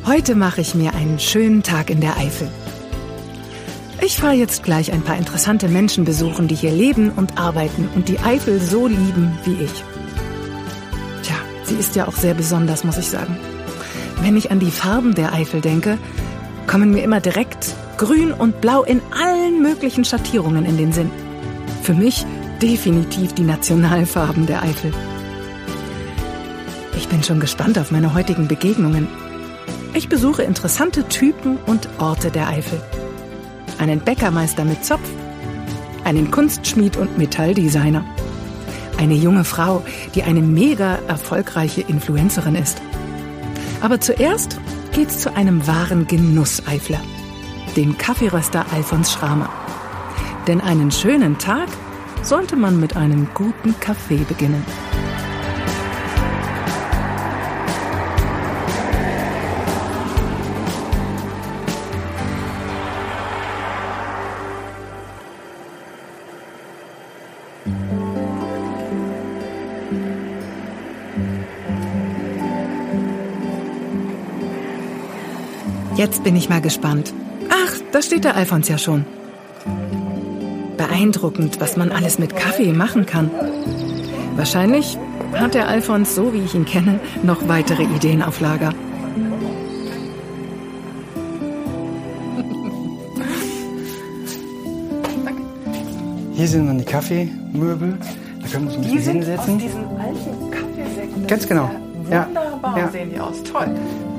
Heute mache ich mir einen schönen Tag in der Eifel. Ich fahre jetzt gleich ein paar interessante Menschen besuchen, die hier leben und arbeiten und die Eifel so lieben wie ich. Tja, sie ist ja auch sehr besonders, muss ich sagen. Wenn ich an die Farben der Eifel denke, kommen mir immer direkt Grün und Blau in allen möglichen Schattierungen in den Sinn. Für mich definitiv die Nationalfarben der Eifel. Ich bin schon gespannt auf meine heutigen Begegnungen. Ich besuche interessante Typen und Orte der Eifel. Einen Bäckermeister mit Zopf, einen Kunstschmied und Metalldesigner, eine junge Frau, die eine mega erfolgreiche Influencerin ist. Aber zuerst geht's zu einem wahren Genusseifler, dem Kaffeeröster Alfons Schramer. Denn einen schönen Tag sollte man mit einem guten Kaffee beginnen. Jetzt bin ich mal gespannt. Ach, da steht der Alfons ja schon. Beeindruckend, was man alles mit Kaffee machen kann. Wahrscheinlich hat der Alfons, so wie ich ihn kenne, noch weitere Ideen auf Lager. Hier sind dann die Kaffeemöbel. Da können wir uns ein bisschen hinsetzen. Aus diesen alten Kaffeesäcken. Ganz genau. Wunderbar Ja. sehen die aus. Toll.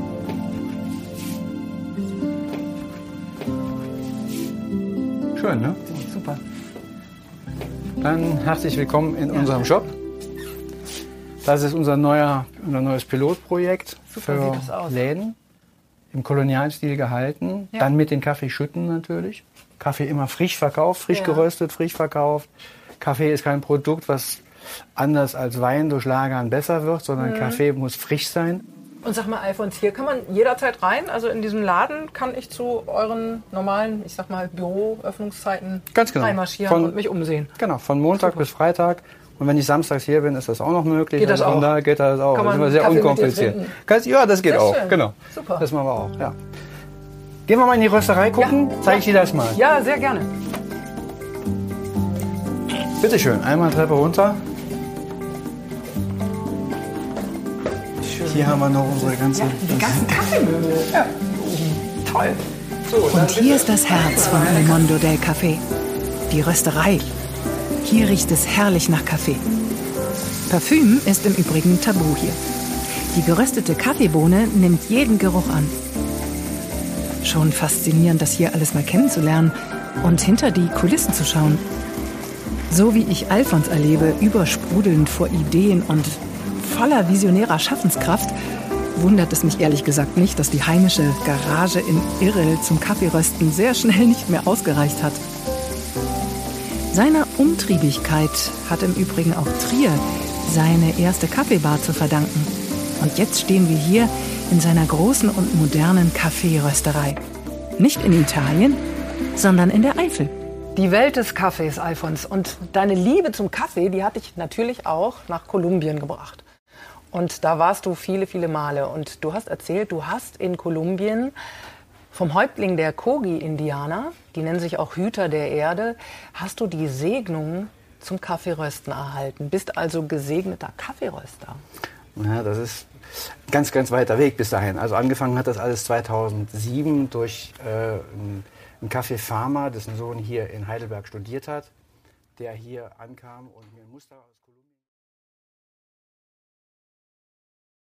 Schön, ne? Super. Dann herzlich willkommen in unserem Shop. Das ist unser neues Pilotprojekt Super, für sieht das aus. Läden. Im Kolonialstil gehalten. Ja. Dann mit den Kaffeeschütten natürlich. Kaffee immer frisch verkauft, frisch geröstet, frisch verkauft. Kaffee ist kein Produkt, was anders als Wein durch Lagern besser wird, sondern Kaffee muss frisch sein. Und sag mal, Alfons, hier kann man jederzeit rein? Also in diesem Laden kann ich zu euren normalen, ich sag mal, Büroöffnungszeiten Ganz genau. reinmarschieren und mich umsehen? Genau, von Montag bis Freitag. Und wenn ich samstags hier bin, ist das auch noch möglich. Geht das also von auch? da geht das auch. Kann Das ist man immer sehr Kaffee mit dir unkompliziert. trinken? Ja, das geht Sehr auch. schön. Genau. Super. Das machen wir auch. Ja. Gehen wir mal in die Rösterei gucken. Zeige ich dir das mal. Ja, sehr gerne. Bitte schön, einmal Treppe runter. Hier haben wir noch unsere ganzen. Die ganzen Kaffeemöbel. Ja. Toll. So, Und hier ist das Herz von El Mondo del Café, die Rösterei. Hier riecht es herrlich nach Kaffee. Parfüm ist im Übrigen tabu hier. Die geröstete Kaffeebohne nimmt jeden Geruch an. Schon faszinierend, das hier alles mal kennenzulernen und hinter die Kulissen zu schauen. So wie ich Alfons erlebe, übersprudelnd vor Ideen und voller visionärer Schaffenskraft, wundert es mich ehrlich gesagt nicht, dass die heimische Garage in Irrel zum Kaffeerösten sehr schnell nicht mehr ausgereicht hat. Seiner Umtriebigkeit hat im Übrigen auch Trier seine erste Kaffeebar zu verdanken. Und jetzt stehen wir hier in seiner großen und modernen Kaffeerösterei. Nicht in Italien, sondern in der Eifel. Die Welt des Kaffees, Alfons. Und deine Liebe zum Kaffee, die hat dich natürlich auch nach Kolumbien gebracht. Und da warst du viele, viele Male. Und du hast erzählt, du hast in Kolumbien vom Häuptling der Kogi-Indianer, die nennen sich auch Hüter der Erde, hast du die Segnung zum Kaffeerösten erhalten. Bist also gesegneter Kaffeeröster. Ja, das ist ein ganz, ganz weiter Weg bis dahin. Also angefangen hat das alles 2007 durch einen Kaffeefarmer, dessen Sohn hier in Heidelberg studiert hat, der hier ankam und mir ein Muster aus Kolumbien